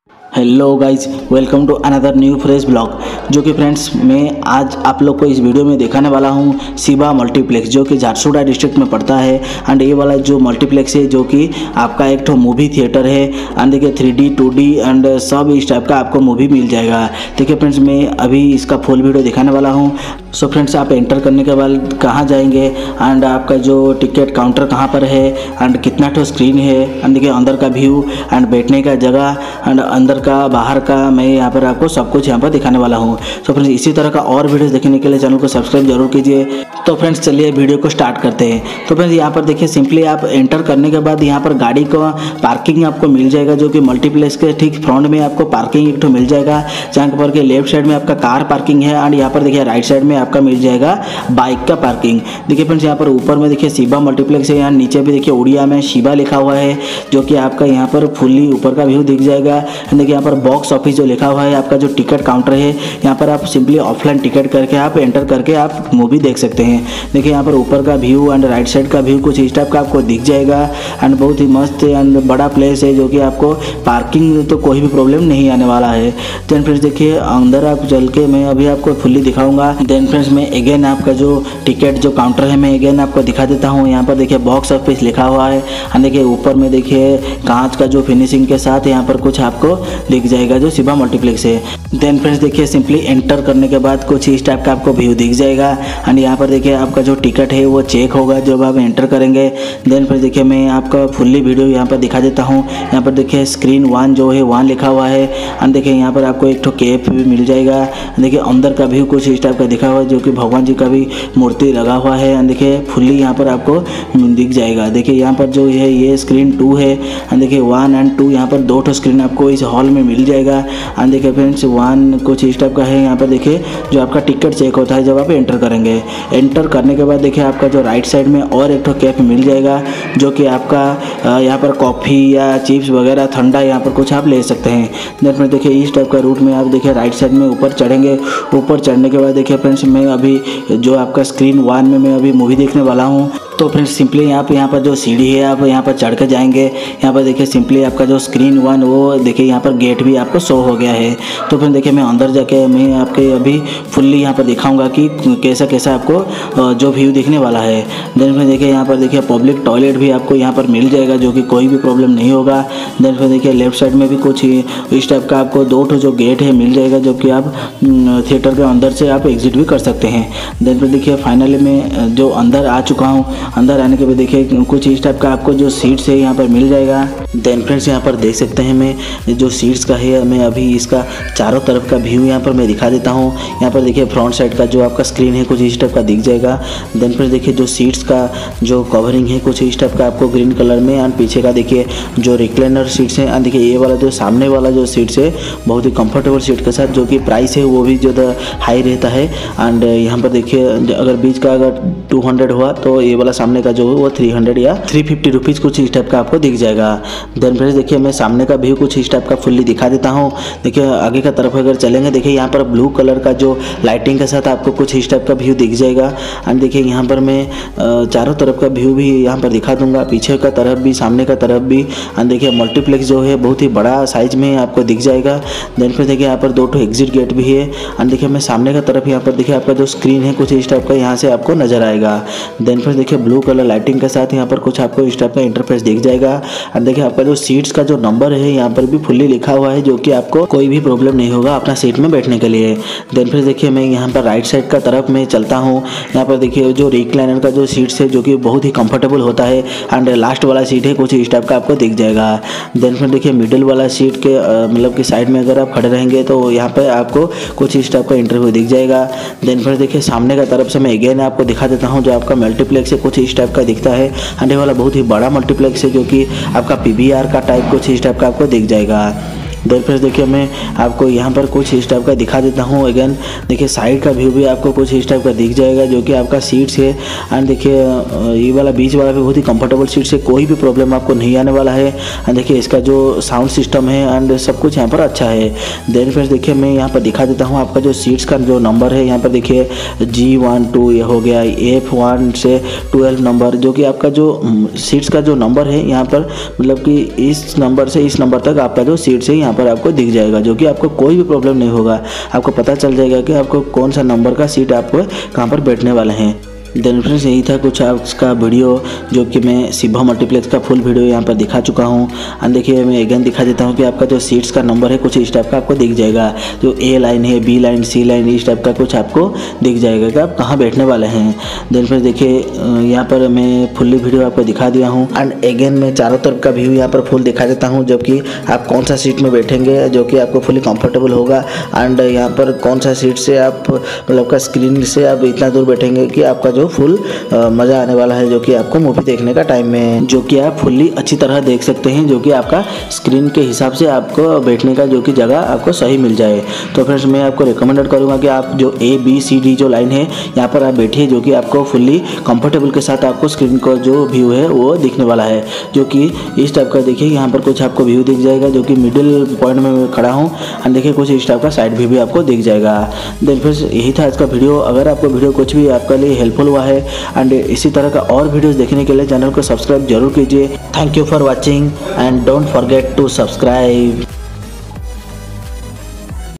Hello guys, welcome to another new fresh blog. जो कि friends मैं आज आप लोग को इस वीडियो में दिखाने वाला हूँ शिवा मल्टीप्लेक्स, जो कि झारसुगुड़ा डिस्ट्रिक्ट में पड़ता है। एंड ये वाला जो मल्टीप्लेक्स है जो कि आपका एक तो मूवी थिएटर है। एंड देखिए 3D 2D एंड सब इस टाइप का आपको मूवी मिल जाएगा। देखिए फ्रेंड्स, मैं अभी इसका फुल वीडियो दिखाने वाला हूँ। सो फ्रेंड्स, आप एंटर करने के बाद कहाँ जाएंगे एंड आपका जो टिकट काउंटर कहाँ पर है एंड कितना तो स्क्रीन है एंड देखिए अंदर का व्यू एंड बैठने का जगह एंड अंदर का बाहर का, मैं यहाँ पर आपको सब कुछ यहाँ पर दिखाने वाला हूँ। सो फ्रेंड्स, इसी तरह का और वीडियोस देखने के लिए चैनल को सब्सक्राइब जरूर कीजिए। तो फ्रेंड्स चलिए वीडियो को स्टार्ट करते हैं। तो फ्रेंड्स यहाँ पर देखिए सिंपली आप एंटर करने के बाद यहाँ पर गाड़ी का पार्किंग आपको मिल जाएगा, जो कि मल्टीप्लेक्स के ठीक फ्रंट में आपको पार्किंग एक तो मिल जाएगा। जहाँ पर के लेफ्ट साइड में आपका कार पार्किंग है एंड यहाँ पर देखिए राइट साइड में आपका मिल जाएगा बाइक का पार्किंग। देखिए फ्रेंड्स, यहाँ पर ऊपर में देखिए शिवा मल्टीप्लेक्स है, यहाँ नीचे भी देखिए उड़िया में शिवा लिखा हुआ है, जो कि आपका यहाँ पर फुल्ली ऊपर का व्यू दिख जाएगा। देखिए यहाँ पर बॉक्स ऑफिस जो लिखा हुआ है, आपका जो टिकट काउंटर है, यहाँ पर आप सिंपली ऑफलाइन टिकट करके आप एंटर करके आप मूवी देख सकते हैं। देखिए यहाँ पर ऊपर का व्यू एंड राइट साइड का व्यू कुछ इस टाइप का आपको दिख जाएगा। एंड बहुत ही मस्त एंड बड़ा प्लेस है, जो कि आपको पार्किंग तो कोई भी प्रॉब्लम नहीं आने वाला है। देन फ्रेंड्स देखिए अंदर आप चल के मैं अभी आपको फुल्ली दिखाऊंगा। देन फ्रेंड्स मैं अगेन आपका जो टिकट जो काउंटर है मैं अगेन आपको दिखा देता हूँ। यहाँ पर देखिए बॉक्स ऑफिस लिखा हुआ है एंड देखिए ऊपर में देखिए कांच का जो फिनिशिंग के साथ यहाँ पर कुछ आपको दिख जाएगा जो शिवा मल्टीप्लेक्स है। देन फ्रेंड्स देखिए सिंपली एंटर करने के बाद कुछ इस टाइप का आपको व्यू दिख जाएगा एंड यहाँ पर देखिए आपका जो टिकट है वो चेक होगा जब आप एंटर करेंगे। देन फिर देखिए मैं आपका फुल्ली वीडियो यहाँ पर दिखा देता हूँ। यहाँ पर देखिए स्क्रीन 1 जो है 1 लिखा हुआ है एंड देखिए यहाँ पर आपको एक तो कैप भी मिल जाएगा। देखिए अंदर का व्यू कुछ इस टाइप का दिखा हुआ है, जो कि भगवान जी का भी मूर्ति लगा हुआ है एंड देखिए फुल्ली यहाँ पर आपको दिख जाएगा। देखिए यहाँ पर जो है ये स्क्रीन 2 है एंड देखिए 1 एंड 2 यहाँ पर 2 ठो स्क्रीन आपको इस हॉल में मिल जाएगा। एंड देखिए फ्रेंड्स 1 कुछ इस टाइप का है। यहाँ पर देखिए जो आपका टिकट चेक होता है जब आप एंटर करेंगे। एंटर करने के बाद देखिए आपका जो राइट साइड में और एक तो कैप मिल जाएगा, जो कि आपका यहाँ पर कॉफ़ी या चिप्स वगैरह ठंडा यहाँ पर कुछ आप ले सकते हैं। देन फिर देखिए इस टाइप का रूट में आप देखिए राइट साइड में ऊपर चढ़ेंगे। ऊपर चढ़ने के बाद देखिए फ्रेंड्स मैं अभी जो आपका स्क्रीन 1 में मैं अभी मूवी देखने वाला हूँ। तो फ्रेंड्स सिंपली यहाँ पर जो सीढ़ी है आप यहाँ पर चढ़ कर जाएंगे। यहाँ पर देखिए सिंपली आपका जो स्क्रीन 1 वो देखिए यहाँ पर गेट भी आपको शो हो गया है। तो फिर देखिए मैं अंदर जाके मैं आपके अभी फुल्ली यहाँ पर दिखाऊंगा कि कैसा कैसा आपको जो व्यू दिखने वाला है। देन फिर देखिए यहाँ पर देखिए पब्लिक टॉयलेट भी आपको यहाँ पर मिल जाएगा, जो कि कोई भी प्रॉब्लम नहीं होगा। देन फिर देखिए लेफ्ट साइड में भी कुछ इस टाइप का आपको 2 ठो जो गेट है मिल जाएगा, जो कि आप थिएटर के अंदर से आप एग्जिट भी कर सकते हैं। देन फिर देखिए फाइनली मैं जो अंदर आ चुका हूँ। अंदर आने के बाद देखिए कुछ इस टाइप का आपको जो सीट्स है यहाँ पर मिल जाएगा। देन फ्रेंड्स यहाँ पर देख सकते हैं मैं जो सीट्स का है मैं अभी इसका चारों तरफ का व्यू यहाँ पर मैं दिखा देता हूँ। यहाँ पर देखिए फ्रंट साइड का जो आपका स्क्रीन है कुछ इस टाइप का दिख जाएगा। देन फिर देखिए जो सीट्स का जो कवरिंग है कुछ इस टाइप का आपको ग्रीन कलर में एंड पीछे का देखिए जो रिक्लाइनर सीट्स हैं। एंड देखिए ये वाला जो सामने वाला जो सीट्स है बहुत ही कंफर्टेबल सीट के साथ, जो कि प्राइस है वो भी जो हाई रहता है। एंड यहाँ पर देखिए अगर बीच का अगर 200 हुआ तो ये वाला सामने का जो है वो 300 या 350 रुपीज़ कुछ इस टाइप का आपको दिख जाएगा। देन फ्रेंड्स देखिए मैं सामने का व्यू कुछ इस टाइप का फुल्ली दिखा देता हूँ। देखिए आगे का तरफ अगर चलेंगे देखिए यहाँ पर ब्लू कलर का जो लाइटिंग के साथ आपको कुछ इस टाइप का व्यू दिख जाएगा। एंड देखिए यहाँ पर मैं चारों तरफ का व्यू भी यहाँ पर दिखा दूंगा, पीछे का तरफ भी सामने का तरफ भी। एंड देखिए मल्टीप्लेक्स जो है बहुत ही बड़ा साइज में आपको दिख जाएगा। देन फिर देखिए यहाँ पर 2 ठो एग्जिट गेट भी है। एंड देखिए मैं सामने का तरफ यहाँ पर देखिए आपका जो स्क्रीन है कुछ इस टाइप का यहाँ से आपको नजर आएगा। देन फिर देखिए ब्लू कलर लाइटिंग के साथ यहाँ पर कुछ आपको इस टाइप का इंटरफेस दिख जाएगा। एंड देखिए आपका जो सीट्स का जो नंबर है यहाँ पर भी फुल्ली लिखा हुआ है, जो कि आपको कोई भी प्रॉब्लम नहीं होगा अपना सीट में बैठने के लिए। देन फिर देखिए मैं यहाँ पर राइट साइड का तरफ में चलता हूँ। यहाँ पर देखिए जो रिक्लाइनर का जो सीट्स है जो कि बहुत ही कंफर्टेबल होता है। एंड लास्ट वाला सीट है कुछ इस टाइप का आपको दिख जाएगा। देन फिर देखिए मिडिल वाला सीट के मतलब कि साइड में अगर आप खड़े रहेंगे तो यहाँ पर आपको कुछ इस टाइप का इंटरव्यू दिख जाएगा। देन फिर देखिए सामने का तरफ से मैं अगेन आपको दिखा देता हूँ जो आपका मल्टीप्लेक्स है कुछ इस टाइप का दिखता है। एंड ये वाला बहुत ही बड़ा मल्टीप्लेक्स है, जो कि आपका PVR का टाइप कुछ इस टाइप का आपको दिख जाएगा। देन फिर देखिए मैं आपको यहाँ पर कुछ इस टाइप का दिखा देता हूँ। अगेन देखिए साइड का व्यू भी आपको कुछ इस टाइप का दिख जाएगा, जो कि आपका सीट्स है। एंड देखिए ये वाला बीच वाला भी बहुत ही कंफर्टेबल सीट्स है, कोई भी प्रॉब्लम आपको नहीं आने वाला है। एंड देखिए इसका जो साउंड सिस्टम है एंड सब कुछ यहाँ पर अच्छा है। देन फिर देखिए मैं यहाँ पर दिखा देता हूँ आपका जो सीट्स का जो नंबर है। यहाँ पर देखिए G12 ये हो गया, F1 से 12 नंबर, जो कि आपका जो सीट्स का जो नंबर है यहाँ पर मतलब कि इस नंबर से इस नंबर तक आपका जो सीट्स है यहाँ पर आपको दिख जाएगा, जो कि आपको कोई भी प्रॉब्लम नहीं होगा। आपको पता चल जाएगा कि आपको कौन सा नंबर का सीट आपको कहाँ पर बैठने वाले हैं। देन फ्रेंड्स यही था कुछ उसका वीडियो, जो कि मैं शिभा मल्टीप्लेक्स का फुल वीडियो यहाँ पर दिखा चुका हूँ। एंड देखिए मैं अगेन दिखा देता हूँ कि आपका जो सीट्स का नंबर है कुछ इस टाइप का आपको दिख जाएगा। जो ए लाइन है, बी लाइन, सी लाइन, इस टाइप का कुछ आपको दिख जाएगा कि आप कहाँ बैठने वाले हैं। देन फ्रेंड्स देखिए यहाँ पर मैं फुल्ली वीडियो आपको दिखा दिया हूँ। एंड अगेन मैं चारों तरफ का व्यू यहाँ पर फुल दिखा देता हूँ, जबकि आप कौन सा सीट में बैठेंगे जो कि आपको फुली कंफर्टेबल होगा। एंड यहाँ पर कौन सा सीट से आप मतलब का स्क्रीन से आप इतना दूर बैठेंगे कि आपका जो फुल मज़ा आने वाला है, जो कि आपको मूवी देखने का टाइम में जो कि आप फुल्ली अच्छी तरह देख सकते हैं, जो कि आपका स्क्रीन के हिसाब से आपको बैठने का जो कि जगह आपको सही मिल जाए। तो फ्रेंड्स मैं आपको रिकमेंडेड करूँगा कि आप जो ए बी सी डी जो लाइन है यहाँ पर आप बैठिए, जो कि आपको फुल्ली कंफर्टेबल के साथ आपको स्क्रीन का जो व्यू है वो दिखने वाला है, जो कि इस टाइप का। देखिए यहाँ पर कुछ आपको व्यू दिख जाएगा, जो कि मिडिल पॉइंट में मैं खड़ा हूँ। एंड देखिए कुछ इस टाइप का साइड व्यू भी आपको दिख जाएगा। देन फ्रेंड्स यही था आज का वीडियो। अगर आपको वीडियो कुछ भी आपके लिए हेल्पफुल हुआ है एंड इसी तरह का और वीडियोस देखने के लिए चैनल को सब्सक्राइब जरूर कीजिए। Thank you for watching and don't forget to subscribe.